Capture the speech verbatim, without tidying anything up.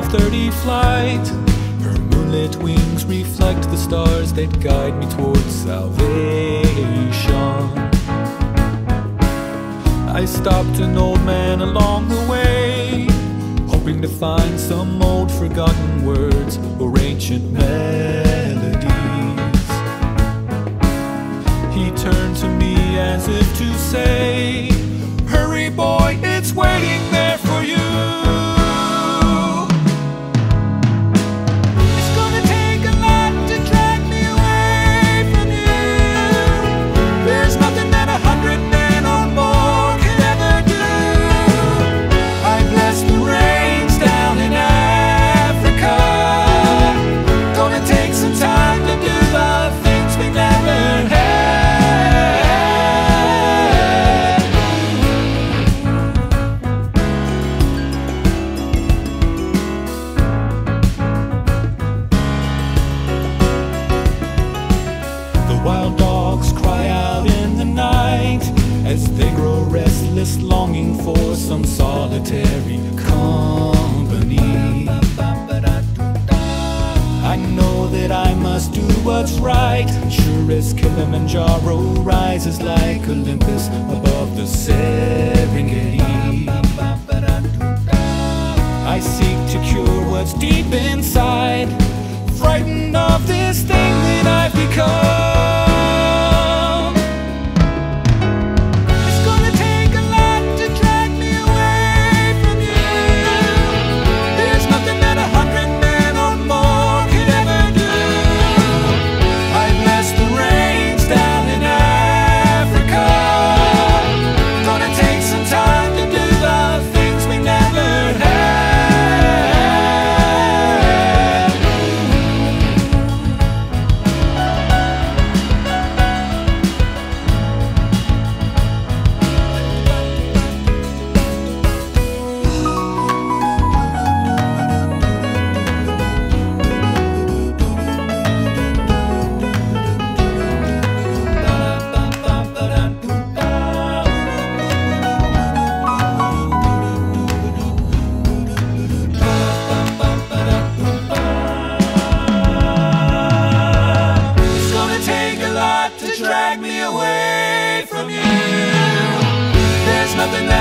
thirty flight. Her moonlit wings reflect the stars that guide me towards salvation. I stopped an old man along the way, hoping to find some old forgotten words or ancient melodies. He turned to me as if to say, "Hurry boy, it's waiting there for you." Wild dogs cry out in the night as they grow restless, longing for some solitary company. I know that I must do what's right, sure as Kilimanjaro rises like Olympus above the Serengeti. I seek to cure what's deep inside, frightened of this thing that I've become. Drag me away from you. There's nothing that